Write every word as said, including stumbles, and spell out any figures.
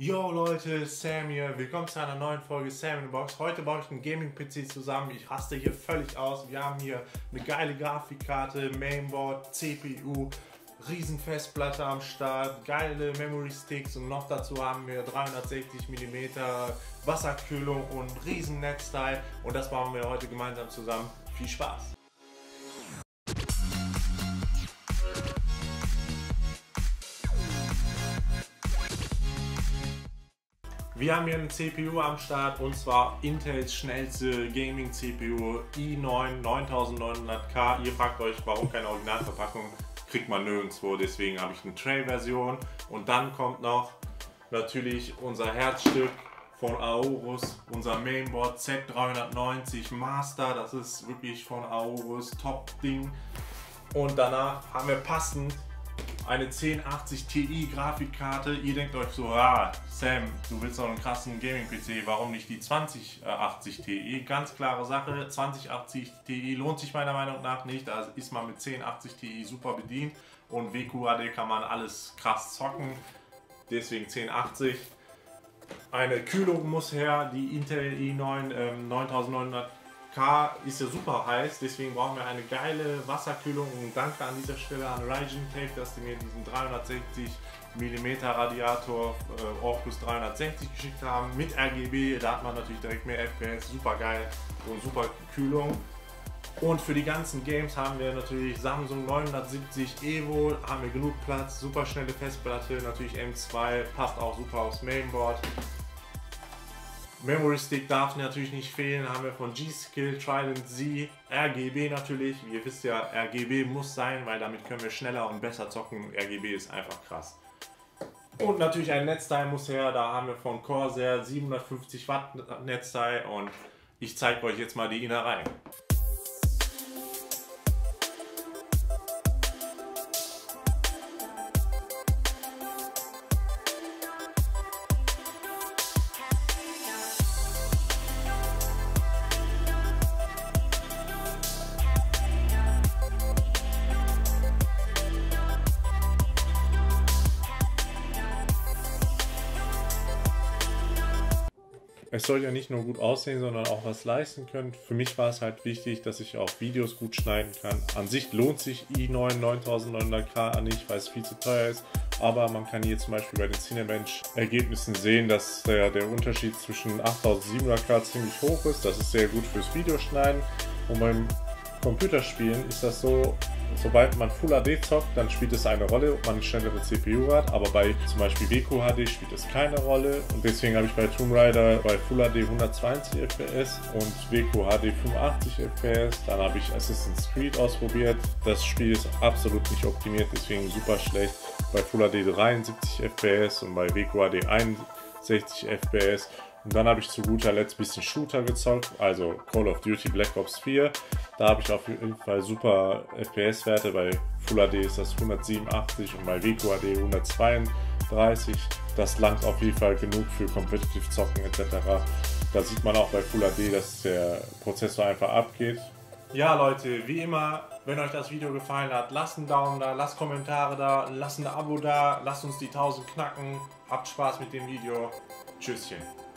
Yo Leute, Sam hier, willkommen zu einer neuen Folge Sam in the Box. Heute baue ich einen Gaming-P C zusammen, ich raste hier völlig aus. Wir haben hier eine geile Grafikkarte, Mainboard, C P U, riesen Festplatte am Start, geile Memory Sticks und noch dazu haben wir dreihundertsechzig Millimeter Wasserkühlung und riesen Netzteil und das bauen wir heute gemeinsam zusammen. Viel Spaß! Wir haben hier eine C P U am Start und zwar Intels schnellste Gaming C P U i neun neuntausendneunhundert K. Ihr fragt euch, warum keine Originalverpackung, kriegt man nirgendwo, deswegen habe ich eine Tray-Version. Und dann kommt noch natürlich unser Herzstück von Aorus, unser Mainboard Z dreihundertneunzig Master, das ist wirklich von Aorus Top-Ding. Und danach haben wir passend eine zehn achtzig Ti Grafikkarte. Ihr denkt euch so, ah, Sam, du willst doch einen krassen Gaming-P C, warum nicht die zwanzig achtzig Ti? Ganz klare Sache, zwanzig achtzig Ti lohnt sich meiner Meinung nach nicht, da ist man mit zehn achtzig Ti super bedient und W Q H D kann man alles krass zocken, deswegen zehn achtzig. Eine Kühlung muss her, die Intel i neun ähm, neuntausendneunhundert K ist ja super heiß, deswegen brauchen wir eine geile Wasserkühlung und danke an dieser Stelle an Rygen-Tech, dass die mir diesen dreihundertsechzig Millimeter Radiator äh, Orkus dreihundertsechzig geschickt haben mit R G B, da hat man natürlich direkt mehr F P S, super geil und super Kühlung. Und für die ganzen Games haben wir natürlich Samsung neunhundertsiebzig Evo, haben wir genug Platz, super schnelle Festplatte, natürlich M zwei, passt auch super aufs Mainboard. Memory Stick darf natürlich nicht fehlen, haben wir von G-Skill, Trident Z, R G B natürlich, wie ihr wisst ja, R G B muss sein, weil damit können wir schneller und besser zocken, R G B ist einfach krass. Und natürlich ein Netzteil muss her, da haben wir von Corsair siebenhundertfünfzig Watt Netzteil und ich zeige euch jetzt mal die Innereien. Es soll ja nicht nur gut aussehen, sondern auch was leisten können. Für mich war es halt wichtig, dass ich auch Videos gut schneiden kann. An sich lohnt sich i neun neuntausendneunhundert K nicht, weil es viel zu teuer ist. Aber man kann hier zum Beispiel bei den Cinebench Ergebnissen sehen, dass der, der Unterschied zwischen achttausendsiebenhundert K ziemlich hoch ist. Das ist sehr gut fürs Videoschneiden. Und beim Computerspielen ist das so, sobald man Full H D zockt, dann spielt es eine Rolle, ob man eine schnellere C P U hat, aber bei zum Beispiel W Q H D spielt es keine Rolle und deswegen habe ich bei Tomb Raider bei Full H D hundertzweiundzwanzig F P S und W Q H D fünfundachtzig F P S, dann habe ich Assassin's Creed ausprobiert, das Spiel ist absolut nicht optimiert, deswegen super schlecht, bei Full H D dreiundsiebzig F P S und bei W Q H D einundsechzig F P S. Und dann habe ich zu guter Letzt ein bisschen Shooter gezockt, also Call of Duty Black Ops vier. Da habe ich auf jeden Fall super F P S-Werte, bei Full H D ist das hundertsiebenundachtzig und bei W Q H D hundertzweiunddreißig. Das langt auf jeden Fall genug für Competitive Zocken et cetera. Da sieht man auch bei Full H D, dass der Prozessor einfach abgeht. Ja Leute, wie immer, wenn euch das Video gefallen hat, lasst einen Daumen da, lasst Kommentare da, lasst ein Abo da, lasst uns die tausend knacken. Habt Spaß mit dem Video. Tschüsschen.